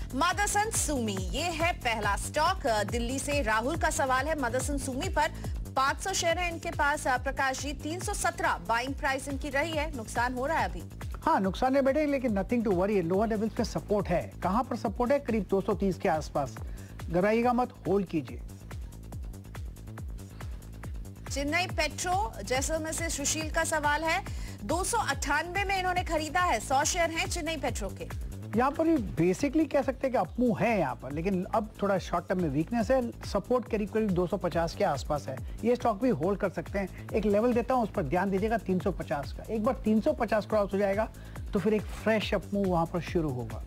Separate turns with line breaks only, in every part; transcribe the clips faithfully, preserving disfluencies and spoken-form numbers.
मदरसन सुमी, ये है पहला स्टॉक। दिल्ली से राहुल का सवाल है। मदरसन सुमी पर पाँच सौ शेयर है इनके पास। प्रकाश जी, तीन सौ सत्रह बाइंग प्राइस इनकी रही है। नुकसान हो रहा है अभी?
हाँ, नुकसान है बेटे, लेकिन nothing to worry. Lower levels पे सपोर्ट है। कहां पर सपोर्ट है? करीब दो सौ तीस के आसपास। घबराइएगा मत, होल्ड कीजिए।
चेन्नई पेट्रो, जैसलमेर से सुशील का सवाल है। दो सौ अट्ठानवे में इन्होंने खरीदा है। सौ शेयर हैं चेन्नई पेट्रो के।
यहाँ पर बेसिकली कह सकते हैं कि अपमूव है यहाँ पर, लेकिन अब थोड़ा शॉर्ट टर्म में वीकनेस है। सपोर्ट करीब करीब दो सौ पचास के आसपास है। ये स्टॉक भी होल्ड कर सकते हैं। एक लेवल देता हूँ, उस पर ध्यान दीजिएगा, तीन सौ पचास का। एक बार तीन सौ पचास क्रॉस हो जाएगा तो फिर एक फ्रेश अपमूव वहां पर शुरू होगा।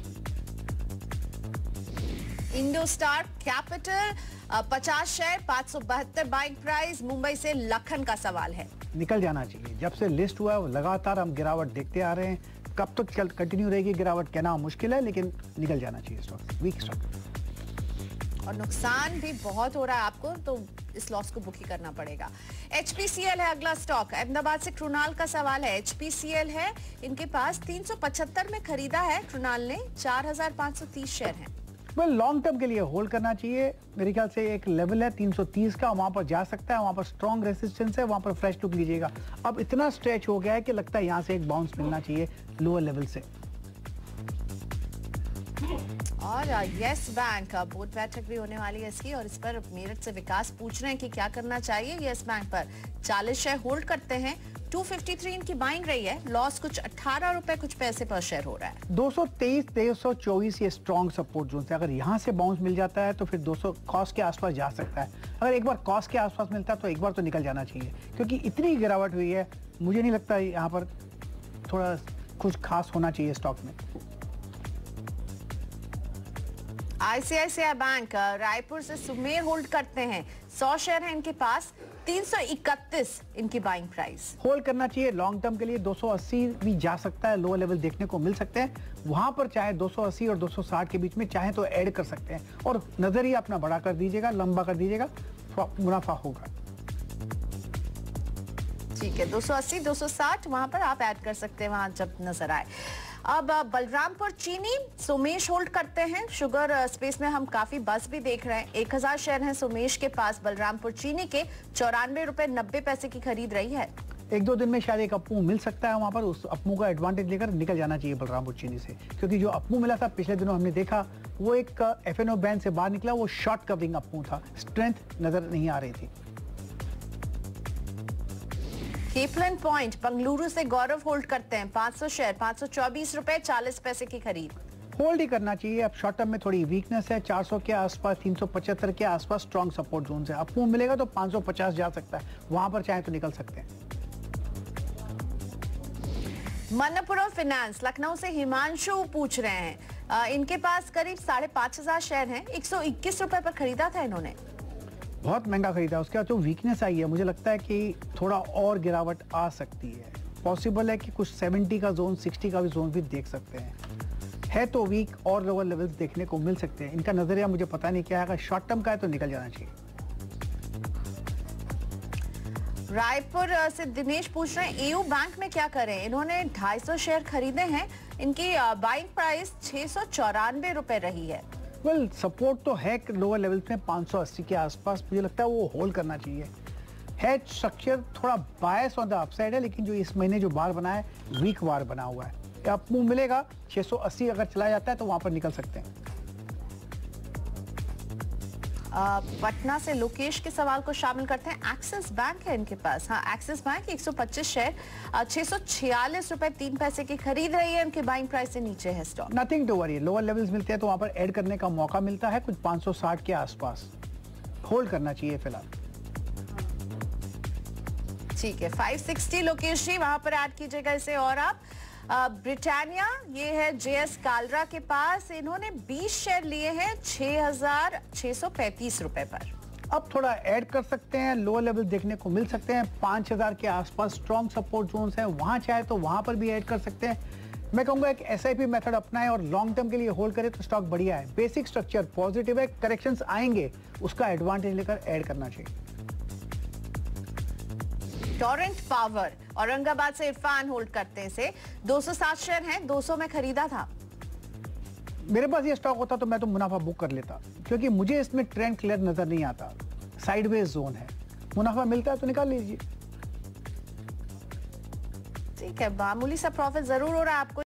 इंडोस्टार कैपिटल, पचास शेयर, पाँच सौ बहत्तर बाइंग प्राइस। मुंबई से लखन का सवाल है।
निकल जाना चाहिए। जब से लिस्ट हुआ है लगातार हम गिरावट देखते आ रहे हैं। कब तक तो कंटिन्यू रहेगी गिरावट कहना मुश्किल है, लेकिन निकल जाना चाहिए स्टॉक, वीक स्टॉक।
और नुकसान भी बहुत हो रहा है आपको, तो इस लॉस को बुक ही करना पड़ेगा। एच पी सी एल है अगला स्टॉक। अहमदाबाद से कृणाल का सवाल है। एच पी सी एल है इनके पास, तीन सौ पचहत्तर में खरीदा है कृणाल ने। चार हजार पाँच सौ तीस शेयर हैं।
वेल, लॉन्ग टर्म के लिए होल्ड करना चाहिए। मेरे ख्याल से एक लेवल है तीन सौ तीस का, वहां पर जा सकता है। वहां पर स्ट्रॉन्ग रेसिस्टेंस है, वहां पर फ्रेश लुक लीजिएगा। अब इतना स्ट्रेच हो गया है कि लगता है यहां से एक बाउंस मिलना चाहिए लोअर लेवल से।
और यस बैंक बोर्ड बैठक भी होने वाली है इसकी, और इस पर मेरठ से विकास पूछ रहे हैं कि क्या करना चाहिए। यस बैंक पर चालीस शेयर होल्ड करते हैं। दो सौ तिरेपन इनकी बाइंग रही है। लॉस कुछ अठारह रुपए कुछ पैसे पर शेयर हो रहा है।
दो सौ तेईस, दो सौ चौबीस ये स्ट्रॉन्ग सपोर्ट जोन है। अगर यहाँ से बाउंस मिल जाता है तो फिर दो सौ कॉस्ट के आसपास जा सकता है। अगर एक बार कॉस्ट के आसपास मिलता है तो एक बार तो निकल जाना चाहिए, क्योंकि इतनी गिरावट हुई है। मुझे नहीं लगता यहाँ पर थोड़ा कुछ खास होना चाहिए स्टॉक में।
आई सी आई सी आई बैंक रायपुर से सुमेर होल्ड करते हैं। सौ शेयर है इनके पास। तीन सौ इकतीस इनकी बाइंग प्राइस।
होल्ड करना चाहिए लॉन्ग टर्म के लिए। दो सौ अस्सी भी जा सकता है, लोअर लेवल देखने को मिल सकते हैं। वहां पर चाहे दो सौ अस्सी और दो सौ साठ के बीच में चाहे तो ऐड कर सकते हैं, और नजरिया अपना बड़ा कर दीजिएगा, लंबा कर दीजिएगा, मुनाफा होगा।
ठीक है, दो सौ अस्सी, दो सौ साठ वहां पर आप ऐड कर सकते हैं, वहां जब नजर आए। अब बलरामपुर चीनी, सोमेश होल्ड करते हैं। शुगर स्पेस में हम काफी बस भी देख रहे हैं। एक हजार शेयर हैं सोमेश के पास। बलरामपुर चीनी के चौरानवे रुपए नब्बे पैसे की खरीद रही है।
एक दो दिन में शायद एक अपमूव मिल सकता है वहां पर। उस अपमूव का एडवांटेज लेकर निकल जाना चाहिए बलरामपुर चीनी से, क्योंकि जो अपमूव मिला था पिछले दिनों हमने देखा, वो एक एफ एन ओ बैंड से बाहर निकला। वो शॉर्ट कवरिंग अपमूव था, स्ट्रेंथ नजर नहीं आ रही थी।
कैप्लिन पॉइंट बंगलुरु से गौरव होल्ड करते हैं। पाँच सौ शेयर, पाँच सौ चौबीस रुपए चालीस पैसे की खरीद।
होल्ड ही करना चाहिए। अब शॉर्ट टर्म में थोड़ी वीकनेस है। चार सौ के आसपास, तीन सौ पचहत्तर के आसपास स्ट्रॉन्ग सपोर्ट जोन है। अपमूव मिलेगा तो पाँच सौ पचास जा सकता है, वहां पर चाहे तो निकल सकते हैं।
मन्नपुरम फाइनेंस, लखनऊ से हिमांशु पूछ रहे हैं। आ, इनके पास करीब साढ़े पांच हजार शेयर हैं। एक सौ इक्कीस रुपए पर खरीदा था इन्होंने।
बहुत महंगा खरीदा। उसके बाद जो वीकनेस आई है, मुझे लगता है कि थोड़ा और गिरावट आ सकती है। पॉसिबल है कि कुछ सत्तर का जोन, साठ का भी जोन भी देख सकते हैं। है तो वीक, और लोअर लेवल्स देखने को मिल सकते हैं। इनका नजरिया मुझे पता नहीं क्या है। अगर शॉर्ट टर्म का है तो निकल जाना चाहिए।
रायपुर से दिनेश पूछ रहे हैं, ए यू बैंक में क्या करें। इन्होंने ढाई सौ शेयर खरीदे हैं। इनकी बाइंग प्राइस छह सौ चौरानवे रुपए रही है।
वेल well, सपोर्ट तो है लोअर लेवल्स में पाँच सौ अस्सी के आसपास। मुझे लगता है वो होल्ड करना चाहिए। है स्ट्रक्चर थोड़ा बायस ऑन द अपसाइड है, लेकिन जो इस महीने जो बार बना है, वीक बार बना हुआ है। अपमूव मिलेगा छह सौ अस्सी अगर चला जाता है तो वहां पर निकल सकते हैं।
आ, पटना से लोकेश के सवाल को शामिल करते हैं। एक्सिस बैंक है इनके पास। हाँ, एक्सिस बैंक एक सौ पच्चीस शेयर, छह सौ छियालीस रुपए तीन पैसे की खरीद रही है। इनके बाइंग प्राइस से नीचे है stock.
Nothing to worry. Lower levels मिलते हैं तो वहां पर ऐड करने का मौका मिलता है। कुछ पाँच सौ साठ के आसपास होल्ड करना चाहिए फिलहाल।
ठीक है, पाँच सौ साठ लोकेश जी, वहां पर ऐड कीजिएगा इसे। और आप ब्रिटानिया, ये है जे एस कालरा के पास। इन्होंने बीस शेयर लिए हैं छह हजार छह सौ पैंतीस रुपए पर।
अब थोड़ा ऐड कर सकते हैं। लोअर लेवल देखने को मिल सकते हैं। पांच हजार के आसपास स्ट्रॉन्ग सपोर्ट जोन्स हैं। वहां चाहे तो वहां पर भी ऐड कर सकते हैं। मैं कहूंगा एक एस आई पी मेथड अपनाएं और लॉन्ग टर्म के लिए होल्ड करें तो स्टॉक बढ़िया है। बेसिक स्ट्रक्चर पॉजिटिव है। करेक्शंस आएंगे, उसका एडवांटेज लेकर ऐड करना चाहिए।
टॉरेंट पावर, औरंगाबाद से इरफान होल्ड करते हैं। से दो सौ सात शेयर हैं, दो सौ में खरीदा था।
मेरे पास ये स्टॉक होता तो मैं तो मुनाफा बुक कर लेता, क्योंकि मुझे इसमें ट्रेंड क्लियर नजर नहीं आता, साइडवेज जोन है, मुनाफा मिलता है तो निकाल लीजिए।
ठीक है, मामूली सा प्रॉफिट जरूर हो रहा है आपको।